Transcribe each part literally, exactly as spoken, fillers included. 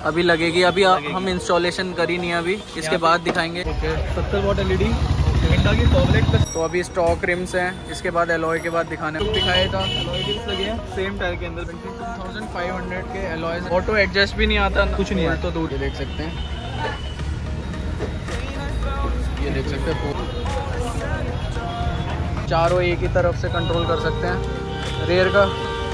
अभी लगेगी, अभी लगेगी। हम इंस्टॉलेशन करी नहीं अभी, इसके बाद दिखाएंगे। ओके, सत्तर वॉट एलईडी, मिंडा की फॉगलाइट प्लस। तो अभी स्टॉक रिम्स हैं, इसके बाद एलॉय के बाद दिखाने दिखाया था। एलॉय रिम्स लगे हैं सेम टायर के अंदर। टू थाउजेंड फाइव हंड्रेड के एलॉय, ऑटो एडजस्ट भी नहीं आता, कुछ नहीं है। तो दूर देख सकते हैं, ये देख सकते हैं चारों एक ही तरफ से कंट्रोल कर सकते हैं। रेयर का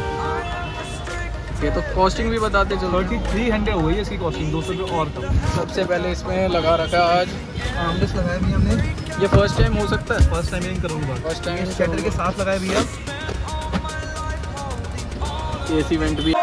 ये तो कॉस्टिंग भी बताते चलो। थर्टी थ्री हंड्रेड हो गई है इसकी कॉस्टिंग, दो सौ रुपये और कम। सबसे पहले इसमें लगा रखा है आज आर्मरेस्ट लगाया भी हमने। ये फर्स्ट टाइम हो सकता है, फर्स्ट टाइम इन करूँगा, फर्स्ट टाइम शटर के साथ लगाया भैया। एसी वेंट भी।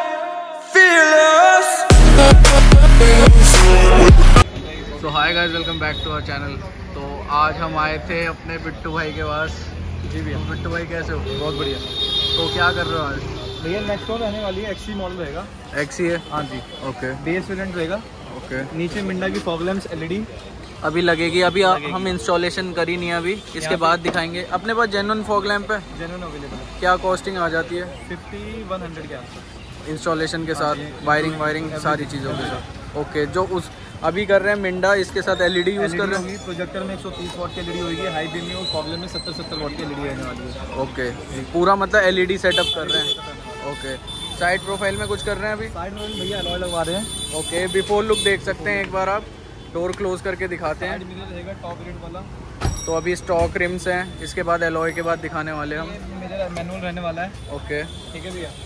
So hi guys, welcome back to our channel. तो आज हम आए थे अपने बिट्टू भाई के पास। जी भैया। तो बिट्टू भाई कैसे हो? बहुत बढ़िया। तो क्या कर रहे हो आज? भैया नेक्स्ट वन रहने वाली है, एक्सी मॉडल रहेगा। एक्सी है? हाँ जी। ओके, बेस वेरिएंट रहेगा। ओके। नीचे मिंडा की फॉग लैंप्स एलईडी अभी लगेगी, अभी लगेगी। हम इंस्टॉलेशन करी नहीं अभी, इसके बाद दिखाएंगे। अपने पास जेन्युइन फॉग लैंप है, जेन्युइन अवेलेबल है। क्या कॉस्टिंग आ जाती है? फिफ्टी वन हंड्रेड के आसपास इंस्टॉलेशन के हाँ साथ, जी, वायरिंग वायरिंग सारी चीज़ों के साथ। ओके, जो उस अभी कर रहे हैं मिंडा, इसके साथ एलईडी यूज़ कर रहे हैं। प्रोजेक्टर में एक सौ तीस वाट की एलईडी होगी, हाई बीम में और फॉग लैंप में सत्तर सत्तर वाट की एलईडी रहने वाली है। ओके, पूरा मतलब एलईडी सेटअप कर रहे हैं। ओके, साइड प्रोफाइल में कुछ कर रहे हैं अभी? साइड में भैया अलॉय लगवा रहे हैं। ओके, बिफोर लुक देख सकते हैं एक बार आप, डोर क्लोज करके दिखाते हैं। साइड मिरर रहेगा टॉप रेट वाला। तो अभी स्टॉक रिम्स हैं, इसके बाद एलॉय के बाद दिखाने वाले हम। मेरा मैनुअल रहने वाला है। ओके, ठीक है भैया।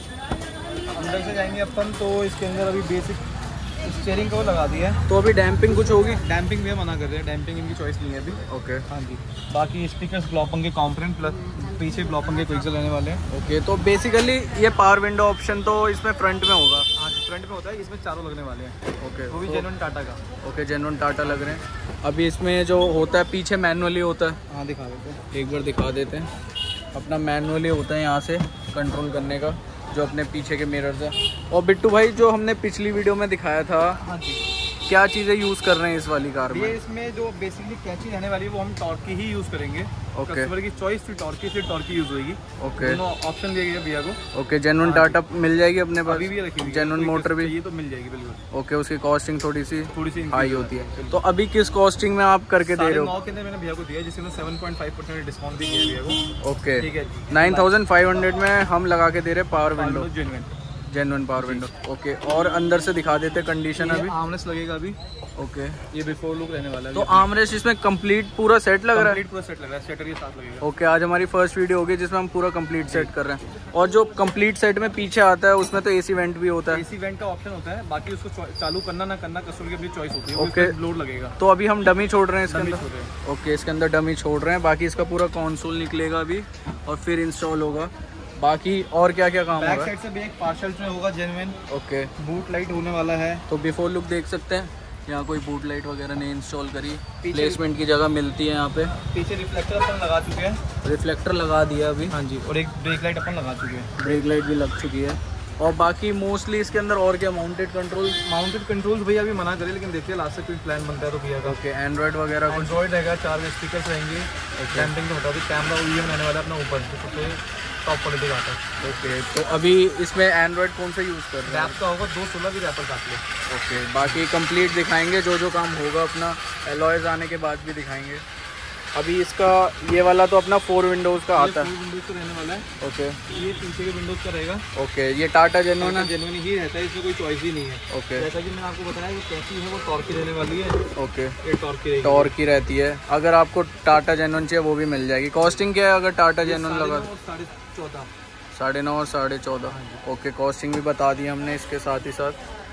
अंदर से जाएंगे अपन तो इसके अंदर अभी बेसिक स्टीयरिंग को लगा दिया है। तो अभी डैम्पिंग कुछ होगी? डैम्पिंग भी मना कर रहे हैं, डैम्पिंग इनकी चॉइस नहीं है अभी। ओके, हाँ जी। बाकी स्पीकर्स ग्लॉपन के कॉम्पोनेंट प्लस पीछे ग्लॉपन के क्विक्सल रहने वाले हैं। ओके, तो बेसिकली ये पावर विंडो ऑप्शन तो इसमें फ्रंट में होगा? हाँ जी, फ्रंट में होता है, इसमें चारों लगने वाले हैं। ओके, वो भी तो, जेन्युइन टाटा का। ओके, जेन्युइन टाटा लग रहे हैं। अभी इसमें जो होता है पीछे मैनुअली होता है। हाँ दिखा देते हैं, एक बार दिखा देते हैं। अपना मैनुअली होता है यहाँ से कंट्रोल करने का, जो अपने पीछे के मिरर्स है। और बिट्टू भाई, जो हमने पिछली वीडियो में दिखाया था, हाँ जी, क्या चीज़ें यूज़ कर रहे हैं इस वाली कार में? ये इसमें जो बेसिकली कैची रहने वाली है वो हम टॉर्क की ही यूज़ करेंगे। ओके। कस्टमर की चॉइस फिर टॉर्क की, फिर टॉर्क की यूज़ होगी। ओके, दोनों ऑप्शन दिए गए भैया को। ओके, जेन्युइन टाटा मिल जाएगी अपने पास? अभी भी रखी हुई है, जेन्युइन मोटर भी? ये तो मिल जाएगी बिल्कुल। ओके, उसकी कॉस्टिंग थोड़ी सी थोड़ी सी हाई होती है। तो अभी किस कॉस्टिंग में आप करके दे रहे हो? नौ के अंदर मैंने भैया को दिया, जिसमें seven point five percent discount भी किया भैया को। ओके, ठीक है। नाइन थाउजेंड फाइव हंड्रेड में हम लगा के दे रहे power window, genuine genuine power window. Okay, और अंदर से दिखा देते कंडीशन अभी। आर्मरेस्ट लगेगा अभी। ओके, ये बिफोर लुक रहने वाला है। तो आर्मरेस्ट इसमें कंप्लीट पूरा सेट लग रहा है? कंप्लीट पूरा सेट लग रहा है, शटर के साथ लगेगा। ओके, आज हमारी फर्स्ट वीडियो होगी जिसमें हम पूरा कंप्लीट सेट कर रहे हैं। और जो कंप्लीट सेट में पीछे आता है उसमें तो एसी वेंट भी होता है? एसी वेंट का ऑप्शन होता है, बाकी उसको चालू करना ना करना कस्टमर की अपनी चॉइस होती है। ओके, लोड लगेगा। तो अभी हम डमी छोड़ रहे हैं इसके डमी अंदर? छोड़ रहे हैं। ओके, इसके अंदर डमी छोड़ रहे हैं, बाकी इसका पूरा कंसोल निकलेगा अभी और फिर इंस्टॉल होगा। बाकी और क्या क्या काम बैक होगा? साइड से भी एक पार्सल में होगा जेन्युइन। ओके, बूट लाइट होने वाला है। तो बिफोर लुक देख सकते हैं, यहाँ कोई बूट लाइट वगैरह नहीं इंस्टॉल करी, प्लेसमेंट की जगह मिलती है यहाँ पे। पीछे रिफ्लेक्टर अपन लगा चुके हैं। रिफ्लेक्टर लगा दिया अभी। हाँ जी, और एक ब्रेक लाइट अपन लगा चुके हैं। ब्रेक लाइट भी लग चुकी है। और बाकी मोस्टली इसके अंदर और क्या, माउंटेड कंट्रोल? माउंटेड कंट्रोल्स भैया अभी मना करें, लेकिन देखिए लास्ट से कोई प्लान बनता है तो भैया का। ओके, एंड्रॉयड वगैरह कुछ? एंड्रॉइड रहेगा, चार स्पीकर्स रहेंगे। डैम्पिंग तो बता दी, कैमरा वीडियो रहने वाला है अपना ऊपर, सबसे टॉप क्वालिटी का आता है। ओके, तो अभी इसमें एंड्रॉयड कौन सा यूज़ कर रहे हैं? रैप का होगा, दो सोलह भी रैपर काट ले। ओके, बाकी कंप्लीट दिखाएंगे जो जो काम होगा अपना, एलॉयज आने के बाद भी दिखाएंगे। अभी इसका ये वाला तो अपना फोर विंडोज़ का आता है? विंडोज़ का रहने वाला है। ओके, ये पीछे के विंडोज़ का रहेगा। ओके, ये टाटा जेन्युइन है? जेन्युइन ही रहता है, इसमें कोई चॉइस ही नहीं है। ओके, जैसा कि मैंने आपको बताया कि कैसी है वो टॉर्क की रहने वाली है। ओके, ये टॉर्क की रहेगी। टॉर्क की रहती है। अगर आपको टाटा जेन्युइन चाहिए वो भी मिल जाएगी। कॉस्टिंग क्या है अगर टाटा जेन्युइन लगा? साढ़े चौदह साढ़े नौ और साढ़े चौदह। ओके, कॉस्टिंग भी बता दी हमने इसके साथ ही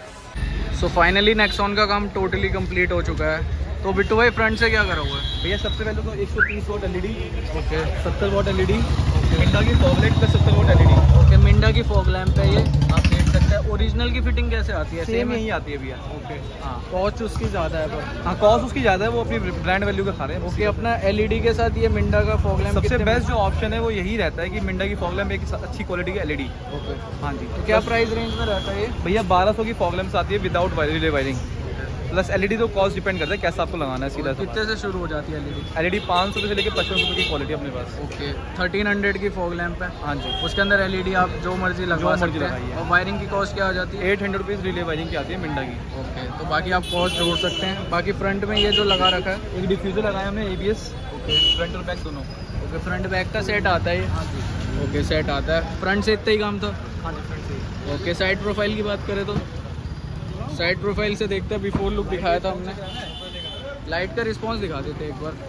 साथ। सो फाइनली नेक्सॉन का काम टोटली कंप्लीट हो चुका है। तो बिट्टू भाई, फ्रंट से क्या करा हुआ है? भैया सबसे पहले तो एक सौ तीस वाट एलईडी। ओके, सत्तर वाट एलईडी। मिंडा की फॉग लाइट प्लस सत्तर वाट एलईडी। ओके, मिंडा की फॉग लैंप है ये, आप देख सकते हैं। ओरिजिनल की फिटिंग कैसे आती है? सेम यही आती है भैया। ओके, हाँ, कॉस्ट उसकी ज़्यादा है पर। हाँ, कॉस्ट उसकी ज़्यादा है, वो अपनी ब्रांड वैल्यू का खा रहे हैं। ओके, अपना एलईडी के साथ ये मिंडा का फॉग लैंप सबसे बेस्ट जो ऑप्शन है वो यही रहता है कि मिंडा की फॉग लैंप एक अच्छी क्वालिटी की एलईडी। ओके, हाँ जी। तो क्या प्राइस रेंज में रहता है ये? भैया बारह सौ की फॉग लैंप्स आती है without relay wiring. Plus LED तो कॉस्ट डिपेंड करता है कैसा आपको लगाना है सीधा। कितने से शुरू हो जाती है एलईडी? एलईडी पाँच सौ रुपये से लेकर पचपन रुपये की क्वालिटी अपने पास। ओके, थर्टीन हंड्रेड की फॉग लैंप है। हाँ जी, उसके अंदर एलईडी आप जो मर्जी लगवा सकते हैं। और वायरिंग की कॉस्ट क्या आ जाती है? Eight hundred rupees relay wiring की आती है मिंडा की। ओके, तो बाकी आप कॉस्ट जोड़ सकते हैं। बाकी फ्रंट में ये जो लगा रखा है, एक डिफ्यूज़र लगाया हमने एबीएस। ओके, फ्रंट और बैक दोनों। ओके, फ्रंट बैक का सेट आता है ये? हाँ जी। ओके, सेट आता है। फ्रंट से इतना ही काम था? हाँ जी, फ्रंट से। ओके, साइड प्रोफाइल की बात करें तो साइड प्रोफाइल से देखते हैं, बिफोर लुक दिखाया था हमने। लाइट का रिस्पांस दिखा देते एक बार।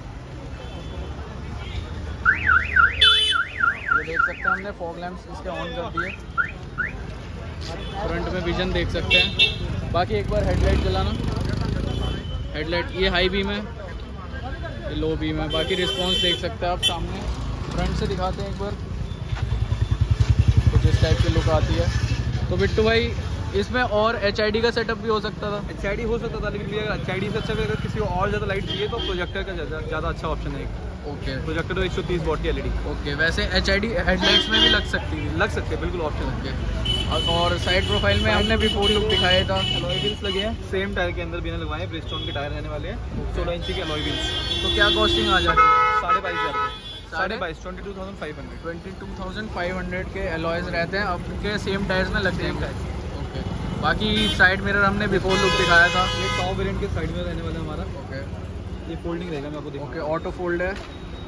ये देख सकते हैं हमने फॉग लैंप्स इसके ऑन कर दिए। फ्रंट में विजन देख सकते हैं। बाकी एक बार हेडलाइट जलाना। हेडलाइट ये हाई बीम है, ये लो बीम है। बाकी रिस्पांस देख सकते हैं आप सामने। फ्रंट से दिखाते हैं एक बार, कुछ इस टाइप की लुक आती है। तो बिट्टू भाई, इसमें और एच आई डी का सेटअप भी हो सकता था? एच आई डी हो सकता था, लेकिन अगर एच आई डी से अच्छा भी अगर किसी को और ज़्यादा लाइट चाहिए तो प्रोजेक्टर का ज़्यादा अच्छा ऑप्शन है। ओके, प्रोजेक्टर तो एक सौ तीस वॉट की एलईडी। ओके, वैसे एच आई डी हेडलाइट्स में भी लग सकती है? लग सकते हैं, बिल्कुल ऑप्शन है। ओके, और साइड प्रोफाइल में हमने बिफोर लुक दिखाया था। अलॉय व्हील्स लगे हैं, सेम टायर के अंदर भी लगवाए हैं। ब्रिजस्टोन के टायर रहने वाले हैं, सोलह इंची के अलॉय व्हील्स। तो क्या कॉस्टिंग आ जाती है? साढ़े बाईस हज़ार रुपये। साढ़े बाईस twenty two thousand five hundred twenty two thousand five hundred के अलॉयज रहते हैं आपके, सेम टायर्स में लगते हैं। ओके, बाकी साइड मिरर हमने बिफोर लुक दिखाया था। ये टॉप वेरिएंट के साइड में रहने वाला है हमारा। ओके, ये फोल्डिंग रहेगा, मैं आपको दिखाऊं। ओके, ऑटो फोल्ड है।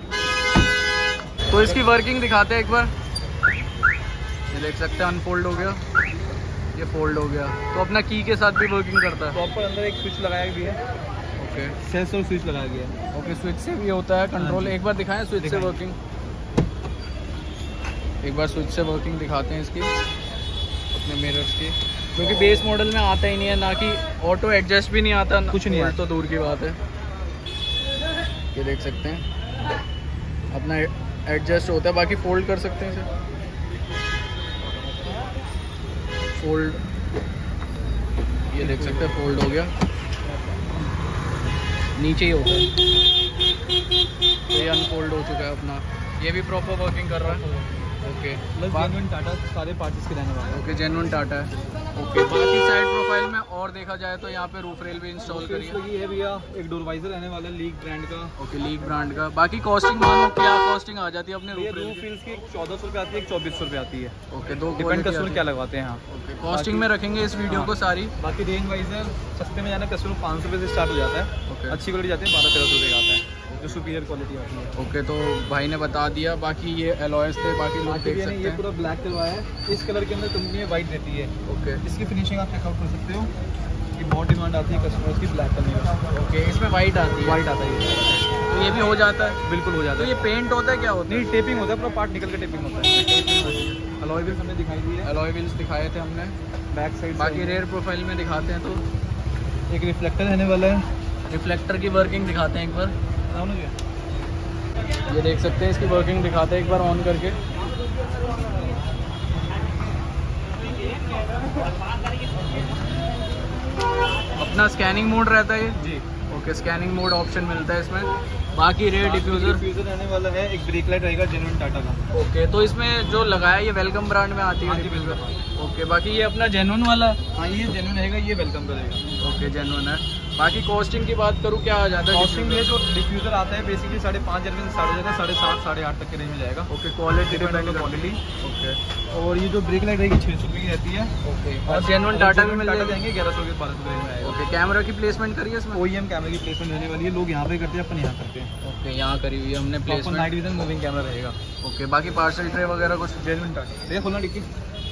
तो इसकी वर्किंग दिखाते हैं एक बार। ये देख सकते हैं, अनफोल्ड हो गया, ये फोल्ड हो गया। तो अपना की के साथ भी वर्किंग करता है। प्रॉपर अंदर एक स्विच लगाया गया है। ओके, सेंसर स्विच लगाया गया है। ओके, स्विच से भी होता है कंट्रोल। एक बार दिखाएं स्विच से वर्किंग। एक बार स्विच से वर्किंग दिखाते हैं इसकी, अपने मिरर्स की, क्योंकि बेस मॉडल में आता ही नहीं है। ना कि ऑटो एडजस्ट भी नहीं आता, कुछ नहीं है, तो दूर की बात है। ये देख सकते हैं अपना एडजस्ट होता है। बाकी फोल्ड कर सकते हैं इसे, फोल्ड। ये देख सकते हैं फोल्ड हो गया, नीचे ही होता है। ये अनफोल्ड हो चुका है अपना। ये भी प्रॉपर वर्किंग कर रहा है। ओके, जेन्युइन टाटा सारे पार्ट्स के रहने वाले हैं। ओके, जेन्युइन टाटा है। ओके, बाकी साइड प्रोफाइल में और देखा जाए तो यहाँ पे रूफ रेल भी इंस्टॉल करी है। लगी है भैया, एक डोर वाइजर रहने वाला है लीग ब्रांड का। ओके, लीग ब्रांड का। बाकी कॉस्टिंग मानो क्या कॉस्टिंग आ जाती है अपने रूफ रेल रूफ रेल्स की? चौदह सौ रुपये आती है, एक चौबीस सौ रुपये आती है। ओके, दो डिपेंड कस्टमर क्या लगवाते हैं। हाँ, ओके, कॉस्टिंग में रखेंगे इस वीडियो को सारी। बाकी रेंज वाइजर सस्ते में जाना कस्टमर पाँच सौ रुपये से स्टार्ट हो जाता है। ओके, अच्छी क्वालिटी जाती है बारह तेरह सौ रुपये का आता है, जो सुपीरियर क्वालिटी आती है। ओके, तो भाई ने बता दिया। बाकी ये एलॉयस थे, बाकी लोग देख सकते ये हैं। पूरा ब्लैक करवाया है। इस कलर के अंदर कंपनी वाइट रहती है। ओके, इसकी फिनिशिंग आप चेकआउट कर सकते हो कि बहुत डिमांड आती है कस्टमर्स की ब्लैक कलर में। ओके, इसमें वाइट आती है? वाइट आता है, तो ये भी हो जाता है? बिल्कुल हो जाता तो है। ये पेंट होता है, क्या होता है? नहीं, टेपिंग होता है, पूरा पार्ट निकल के टेपिंग होता है। अलॉय व्हील्स हमने दिखाई दी है, अलॉय व्हील्स दिखाए थे हमने बैक साइड। बाकी रेयर प्रोफाइल में दिखाते हैं तो एक रिफ्लेक्टर रहने वाला है। रिफ्लेक्टर की वर्किंग दिखाते हैं एक बार। समझ गए? ये देख सकते हैं, इसकी वर्किंग दिखाते हैं एक बार ऑन करके। अपना स्कैनिंग मोड रहता है ये जी। ओके, स्कैनिंग मोड ऑप्शन मिलता है इसमें। बाकी रेयर डिफ्यूज़र डिफ्यूज़र रहने वाला है, एक ब्रेक लाइट रहेगा जेन्युइन टाटा का। ओके, तो इसमें जो लगाया ये वेलकम ब्रांड में आती है डिफ्यूज़र। ओके, बाकी ये अपना जेन्युइन वाला है? हाँ, ये जेन्युइन रहेगा, ये वेलकम का रहेगा। ओके, जेन्युइन है। बाकी कॉस्टिंग की बात करूँ, क्या आ जाता है कॉस्टिंग? ये जो डिफ्यूज़र आता है बेसिकली साढ़े पाँच हज़ार से स्टार्ट हो जाता है, साढ़े सात साढ़े आठ तक के रेंज में जाएगा। Okay, quality depend quality. Okay, और ये जो ब्रेक लाइट रहेगी छः सौ रुपये की रहती है। ओके, और जेन्युइन टाटा भी मिल टाटा जाएंगे? जाएंगे ग्यारह सौ के बारह सौ रेंज में आएगा। ओके, कैमरा की प्लेसमेंट करिए इसमें? ओ ई एम कैमरे की प्लेसमेंट रहने वाली है, लोग यहाँ पे करते हैं, अपन यहाँ करते हैं। ओके, यहाँ करी हुई है हमने placement. Night vision moving camera रहेगा। ओके, बाकी पार्सल ट्रे वगैरह कुछ? जेन्युइन टाटा। देखो खोलना डिक्की,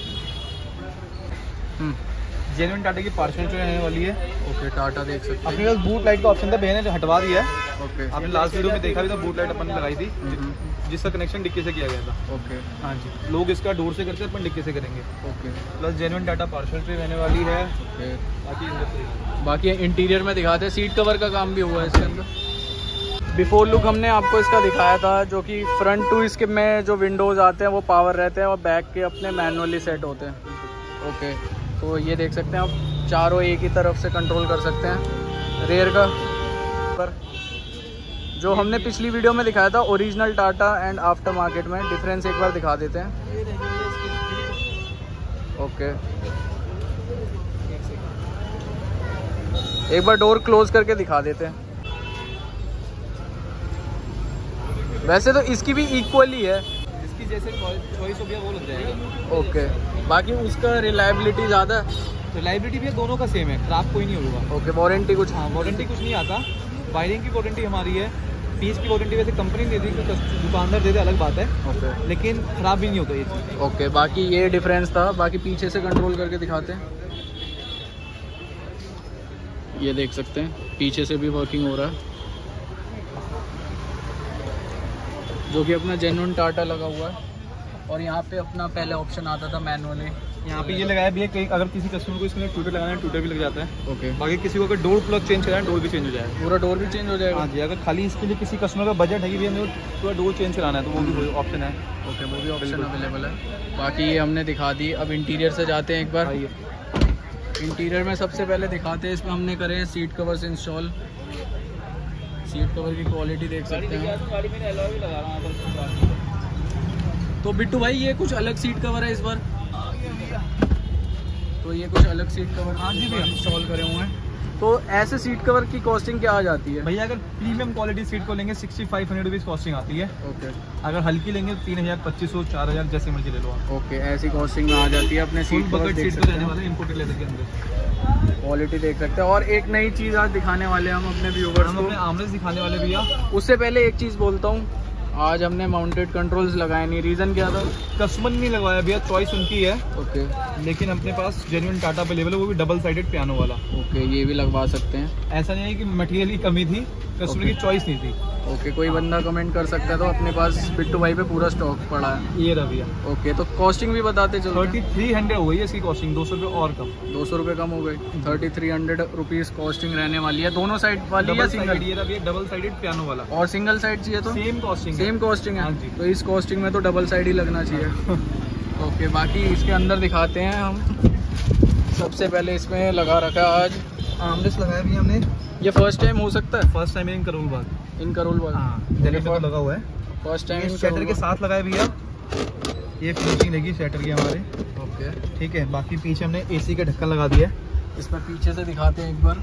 हम्म, जेन्युइन टाटा की पार्सल ट्रे रहने वाली है। ओके, टाटा देख सकते अपने हैं। पास बूट लाइट का ऑप्शन था, भैया ने हटवा दिया है। ओके, आपने लास्ट वीडियो में देखा भी था, बूट लाइट अपन ने लगाई थी, हम्म, जिसका कनेक्शन डिक्की से किया गया था। ओके, हाँ जी, लोग इसका डोर से करते हैं, अपन डिक्की से करेंगे। Okay, plus genuine Tata parcel tray रहने वाली है। ओके, बाकी बाकी इंटीरियर में दिखाते हैं, सीट कवर का काम भी हुआ है इसके अंदर। बिफोर लुक हमने आपको इसका दिखाया था, जो कि फ्रंट टू इसके में जो विंडोज़ आते हैं वो पावर रहते हैं और बैक के अपने मैनुअली सेट होते हैं। ओके, तो ये देख सकते हैं आप, चारों एक ही तरफ से कंट्रोल कर सकते हैं। रेयर का पर जो हमने पिछली वीडियो में दिखाया था original Tata and after market में, डिफरेंस एक बार दिखा देते हैं। ओके, एक बार डोर क्लोज करके दिखा देते हैं। वैसे तो इसकी भी इक्वली है, इसकी जैसे चॉइस हो गया वो लग जाएगा। ओके, बाकी उसका रिलायबिलिटी ज़्यादा है। रिलायबिलिटी भी दोनों का सेम है, खराब कोई नहीं होगा। ओके, वारंटी कुछ? हाँ, वारंटी कुछ नहीं आता। वायरिंग की वारंटी हमारी है, पीस की वारंटी वैसे कंपनी दे दी, दुकानदार दे दे अलग बात है। ओके, लेकिन ख़राब भी नहीं होता ये चीज़। ओके, बाकी ये डिफरेंस था। बाकी पीछे से कंट्रोल करके दिखाते हैं। ये देख सकते हैं पीछे से भी वर्किंग हो रहा है, जो कि अपना जेन्युइन टाटा लगा हुआ है। और यहाँ पे अपना पहले ऑप्शन आता था मैनुअली, यहाँ पे ये लगाया भी है कि अगर किसी कस्टमर को इसमें ट्यूटर लगाना है, ट्यूटर भी लग जाता है। ओके, बाकी किसी को अगर डोर प्लग चेंज कराना है, डोर भी चेंज हो जाएगा। पूरा डोर भी चेंज हो जाएगा? हाँ जी, अगर खाली इसके लिए किसी कस्टमर का बजट है कि भैया हमें पूरा डोर चेंज कराना है, तो वो भी ऑप्शन है। ओके, वो भी ऑप्शन अवेलेबल है। बाकी ये हमने दिखा दी। अब इंटीरियर से जाते हैं एक बार। इंटीरियर में सबसे पहले दिखाते हैं, इसमें हमने करे seat covers install. Seat cover की क्वालिटी देख सकते हैं। तो बिट्टू भाई ये कुछ अलग सीट कवर है इस बार, तो ये कुछ अलग सीट कवर हाँ जी भी इंस्टॉल करे हुए हैं। तो ऐसे सीट कवर की कॉस्टिंग क्या आ जाती है भैया? अगर प्रीमियम क्वालिटी सीट को लेंगे sixty five hundred rupees costing आती है। ओके, अगर हल्की लेंगे तो तीन हज़ार पच्चीस सौ चार हज़ार जैसे मर्जी ले लो आप। ओके, ऐसी कॉस्टिंग में आ जाती है। अपने सीट बकेट सीट को रहने वाले इंपोर्टेड लेदर के अंदर क्वालिटी देख सकते हैं। और एक नई चीज़ आज दिखाने वाले हम अपने व्यूवर्स हम को, अपने आमरेस दिखाने वाले भैया। उससे पहले एक चीज़ बोलता हूँ, आज हमने माउंटेड कंट्रोल्स लगाए नहीं। रीज़न क्या था? कस्टमर नहीं लगवाया भैया, चॉइस उनकी है। ओके, लेकिन अपने पास जेन्युइन टाटा अवेलेबल है, वो भी डबल साइडेड पियानो वाला। ओके, ये भी लगवा सकते हैं। ऐसा नहीं है कि मटेरियल की कमी थी, कस्टमर की चॉइस नहीं थी। ओके, कोई बंदा कमेंट कर सकता है, तो अपने पास बिट्टू भाई पे पूरा स्टॉक पड़ा है। ये रहा भैया। ओके, तो कॉस्टिंग भी बताते चलो। थर्टी थ्री हंड्रेड हो गई है इसकी कॉस्टिंग, दो सौ रुपये और कम। दो सौ रुपये कम हो गई। Thirty three hundred rupees costing रहने वाली है। दोनों साइड वाली या सिंगल? ये रहा भैया डबल साइडेड पियानो वाला। और सिंगल साइड चाहिए तो सेम कॉस्टिंग सेम कॉस्टिंग है। हाँ जी। तो इस कॉस्टिंग में तो डबल साइड ही लगना चाहिए। ओके, बाकी इसके अंदर दिखाते हैं हम। सबसे पहले इसमें लगा रखा है आज आमरेस लगाया भी हमने। ये फर्स्ट टाइम हो सकता है? First time in Karol Bagh, in Karol Bagh हाँ दिल्ली पे लगा हुआ है। फर्स्ट टाइम शटर के साथ लगाया भैया। ये फिनिशिंग लगी शटर की हमारे। ओके, ठीक है। बाकी पीछे हमने एसी का ढक्कन लगा दिया। इसमें पीछे से दिखाते हैं एक बार।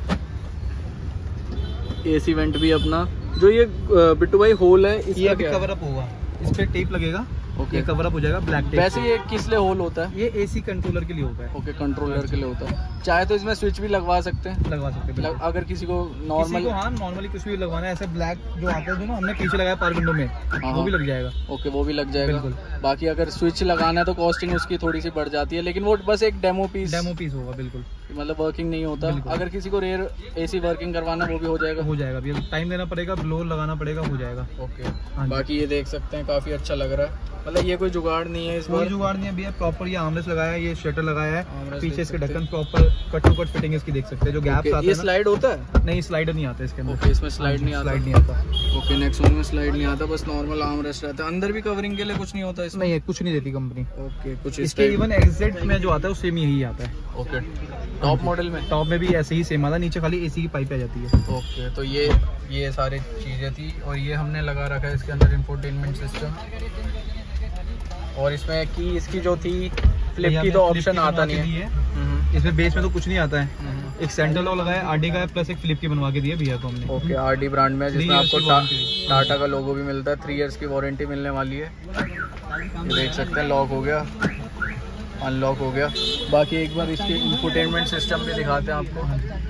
एसी वेंट भी अपना, जो ये बिट्टू भाई होल है इसका ये क्या कवर अप होगा, इस पे टेप लगेगा। ओके, ये कवर अप हो जाएगा ब्लैक टेप। वैसे ये किस लिए होल होता है? ये एसी कंट्रोलर के लिए होता है। ओके, कंट्रोलर के लिए होता है। चाहे तो इसमें स्विच भी लगवा सकते हैं, लगवा सकते हैं अगर किसी को नॉर्मल नॉर्मल। हाँ, नॉर्मली कुछ भी लगवाना है। ऐसे ब्लैक जो आता है जो ना हमने पीछे लगाया पावर विंडो में, वो भी लग जाएगा। ओके, वो भी लग जाएगा। बिल्कुल। बाकी अगर स्विच लगाना है तो कॉस्टिंग उसकी थोड़ी सी बढ़ जाती है, लेकिन वो बस एक डेमो पीस डेमो पीस होगा। बिल्कुल, मतलब वर्किंग नहीं होता। बिल्कुल। अगर किसी को रेयर एसी वर्किंग करवाना वो भी हो जाएगा। हो जाएगा भैया, टाइम देना पड़ेगा, ब्लोअर लगाना पड़ेगा, हो जाएगा। ओके, बाकी ये देख सकते हैं काफी अच्छा लग रहा है। मतलब ये कोई जुगाड़ नहीं है, इस कोई बार जुगाड़ नहीं है भैया। प्रॉपर ये आमरेस लगाया है, ये शटर लगाया है, आमरेस पीछे इसके देख सकते ढक्कन proper cut to cut fitting इसकी देख सकते हैं। जो गैप्स आते ये हैं ना, स्लाइड होता है? नहीं स्लाइडर नहीं आता इसके अंदर। ओके, इसमें स्लाइड नहीं आता। स्लाइड नहीं आता। ओके, नेक्सॉन में स्लाइड नहीं आता, बस नॉर्मल आर्म रेस्ट रहता है। अंदर भी कवरिंग के लिए कुछ नहीं होता इसमें? नहीं, कुछ नहीं देती कंपनी। ओके, कुछ इसके इवन एग्जिट में जो आता है वो सेम यही आता है। ओके, टॉप मॉडल में? टॉप में भी ऐसे ही सेम आता है, नीचे खाली एसी की पाइप आ जाती है। ओके, तो ये ये सारी चीज़ें थी। और ये हमने लगा रखा है इसके अंदर इंफोटेनमेंट सिस्टम। और इसमें की इसकी जो थी फ्लिप की तो ऑप्शन आता नहीं है। इसमें बेस में तो कुछ नहीं आता है। एक सेंटर लॉक लगाया आरडी का, प्लस एक फ्लिप की बनवा के दिया भैया को हमने। ओके, आरडी ब्रांड में, जिसमें आपको टा, टाटा का लोगो भी मिलता है। थ्री इयर्स की वारंटी मिलने वाली है। ये देख सकते हैं, लॉक हो गया, अनलॉक हो गया। बाकी एक बार इसके इंफोटेनमेंट सिस्टम भी दिखाते हैं आपको।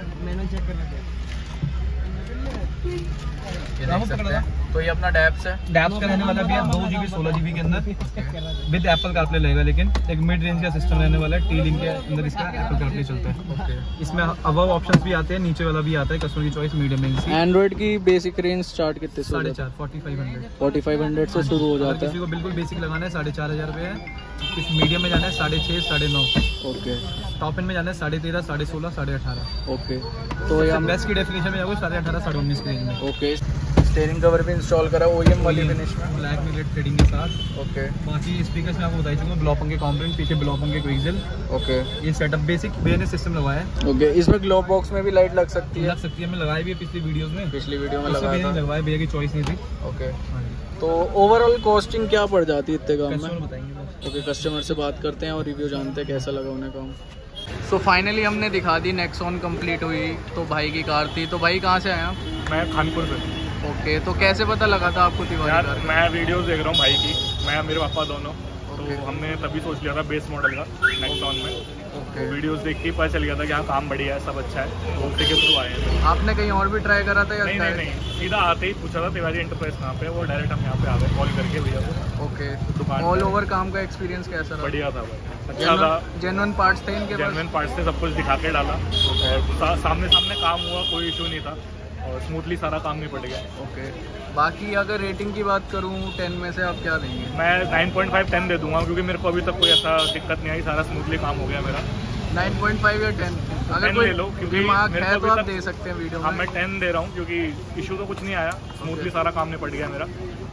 ये देख सकते हैं। तो ये अपना डैप्स है। डैप्स का रहने वाला भी है दो जीबी सोलह जीबी के अंदर विद एप्पल कारप्ले लगेगा, लेकिन एक मिड रेंज का सिस्टम रहने वाला है। टी लिंक के अंदर इसका एप्पल कारप्ले चलता है। ओके, इसमें अबव ऑप्शंस भी आते हैं, नीचे वाला भी आता है, कस्टमर की चॉइस मीडियम रेंज। एंड्रॉइड की बेसिक रेंज स्टार्ट कितने से? साढ़े चार forty five hundred forty five hundred से शुरू हो जाता किसी है। को बिल्कुल बेसिक लगाना है साढ़े चार हज़ार रुपये है। किस मीडियम में जाना है साढ़े छः साढ़े नौ। ओके, टॉप एंड में जाना है साढ़े तेरह साढ़े सोलह साढ़े अठारह। ओके, तो ये हम बेस्ट की डेफिनेशन में जाओगे साढ़े अठारह साढ़े उन्नीस की रेंज में। ओके, स्टीयरिंग कवर भी इंस्टॉल करा ओईएम वाली फिनिश में, ब्लैक मिलेट थ्रेडिंग के साथ। ओके, बाकी स्पीकर्स में आपको बताई चुका, ब्लॉपंग के कॉम्पोनेंट, पीछे ब्लॉपंग के क्विक्सल। ओके, ये सेटअप बेसिक बीएनएस सिस्टम लगाया है। ओके, इसमें ग्लोब बॉक्स में भी लाइट लग सकती है? लग सकती है, हमने लगाई भी है पिछली वीडियोस में। पिछली वीडियो में उससे लगाया था। लगवाया, भैया की चॉइस नहीं थी। ओके, हाँ जी, तो ओवरऑल कॉस्टिंग क्या पड़ जाती है इतने काम कस्टमर में? बताएंगे बस। ओके, कस्टमर से बात करते हैं और रिव्यू जानते हैं कैसा लगा उन्हें काम। सो फाइनली हमने दिखा दी, नेक्सॉन कंप्लीट हुई। तो भाई की कार थी। तो भाई कहाँ से आए आप? मैं खानपुर से। ओके, तो कैसे पता लगा था आपको तिवारी यार कार? मैं वीडियोस देख रहा हूँ भाई की, मैं मेरे पापा दोनों। ओके। तो हमने तभी सोच लिया था बेस मॉडल का नेक्सॉन में। ओके। तो वीडियोस देख के पता चल गया था कि हाँ काम बढ़िया है, सब अच्छा है, तो उसी के थ्रू आए हैं। आपने कहीं और भी ट्राई करा था या? नहीं नहीं नहीं, सीधा आते ही पूछा था तिवारी एंटरप्राइज कहाँ पे है, वो डायरेक्ट हम यहाँ पे आ गए कॉल करके भैया को। ओके। दुकान ऑल ओवर काम का एक्सपीरियंस कैसा रहा? बढ़िया था भाई, अच्छा था। जेन्युइन पार्ट्स थे इनके पास? जेन्युइन पार्ट्स थे, सब कुछ दिखा के डाला और सा, सामने सामने काम हुआ, कोई इशू नहीं था और स्मूथली सारा काम निपट गया। ओके। बाकी अगर रेटिंग की बात करूँ टेन में से आप क्या देंगे? मैं नाइन पॉइंट फाइव टेन दे दूंगा, क्योंकि मेरे को अभी तक कोई ऐसा दिक्कत नहीं आई, सारा स्मूथली काम हो गया मेरा। नाइन पॉइंट फाइव या टेन? अगर टेन कोई ले लो, क्योंकि दिमाग मेरे है को तो अभी आप तक- दे सकते हैं वीडियो हाँ में। मैं टेन दे रहा हूँ, क्योंकि इशू तो कुछ नहीं आया, स्मूथली सारा काम निपट गया मेरा।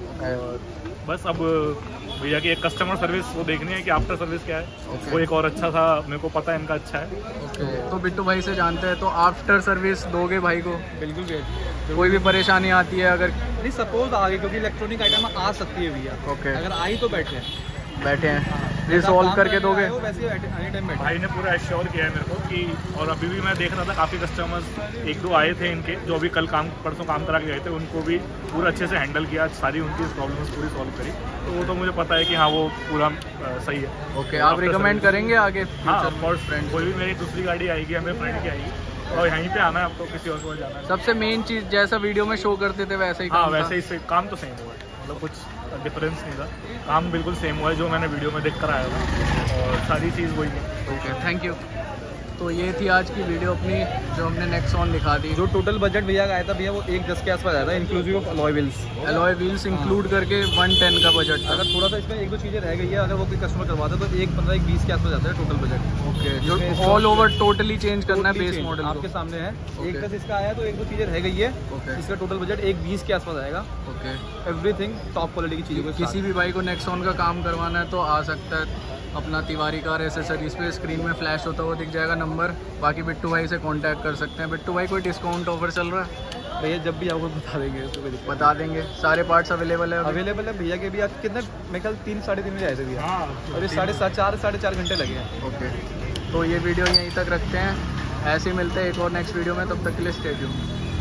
और बस अब भैया की एक कस्टमर सर्विस वो देखनी है कि आफ्टर सर्विस क्या है। Okay. वो एक और अच्छा था, मेरे को पता है इनका अच्छा है। ओके। तो बिट्टू भाई से जानते हैं, तो आफ्टर सर्विस दोगे भाई को? बिल्कुल भी कोई भी परेशानी आती है अगर? नहीं, सपोज आगे, क्योंकि इलेक्ट्रॉनिक आइटम आ सकती है भैया। ओके। अगर आई तो बैठे बैठे हैं, रिसॉल्व करके दोगे? वैसे एनी टाइम बैठे। भाई ने पूरा एश्योर किया है मेरे को कि, और अभी भी मैं देख रहा था काफ़ी कस्टमर्स एक दो आए थे इनके, जो अभी कल काम परसों काम करा के गए थे, उनको भी पूरा अच्छे से हैंडल किया, सारी उनकी प्रॉब्लम्स पूरी सॉल्व करी। तो वो तो मुझे पता है कि हाँ वो पूरा आ, सही है। ओके। आप रिकमेंड करेंगे आगे? हाँ ऑफकोर्स, फ्रेंड कोई भी मेरी दूसरी गाड़ी आएगी या मेरे फ्रेंड की आएगी और यहीं पे आना है आपको, किसी और को जाना है। सबसे मेन चीज़ जैसा वीडियो में शो करते थे वैसे ही हाँ काम था? वैसे ही काम तो सेम हुआ है, मतलब कुछ डिफरेंस नहीं था, काम बिल्कुल सेम हुआ है जो मैंने वीडियो में देख कर आया था, और सारी चीज़ वही है। Okay, thank you. तो ये थी आज की वीडियो अपनी, जो हमने नेक्सॉन दिखा दी। जो टोटल बजट भैया का आया था भैया, वो एक दस के आसपास आया था, inclusive of alloy wheels. Alloy wheels include करके वन टेन का बजट था। अगर थोड़ा सा इसमें एक दो चीज़ें रह गई है, अगर वो कोई कस्टमर करवाता है तो एक पंद्रह एक बीस के आसपास आता है टोटल बजट। ओके। जो जिसमें ऑल ओवर टोटली चेंज करना है Totally बेस change मॉडल आपके को? सामने है। Okay. एक दस इसका आया, तो एक दो चीज़ें रह गई है। ओके। इसका टोटल बजट एक बीस के आसपास आएगा। ओके। एवरीथिंग टॉप क्वालिटी की चीज़ों के साथ। किसी भी भाई को नेक्सॉन का काम करवाना है तो आ सकता है अपना तिवारी कार एसेसरीज पे, स्क्रीन में फ्लैश होता हुआ दिख जाएगा नंबर। बाकी बिट्टू भाई से कांटेक्ट कर सकते हैं। बिट्टू भाई कोई डिस्काउंट ऑफर चल रहा है? भैया जब भी आओगे बता देंगे, उसको कोई दिक्कत बता देंगे। सारे पार्ट्स अवेलेबल है अभी? अवेलेबल है भैया के भी। आज कितने, मेरे ख्याल तीन साढ़े तीन बजे आए थे भैया, हाँ और ये साढ़े सात चार साढ़े चार घंटे लगे हैं। ओके। तो ये वीडियो यहीं तक रखते हैं, ऐसे ही मिलते हैं एक और नेक्स्ट वीडियो में, तब तक के लिए स्टे ट्यून्ड।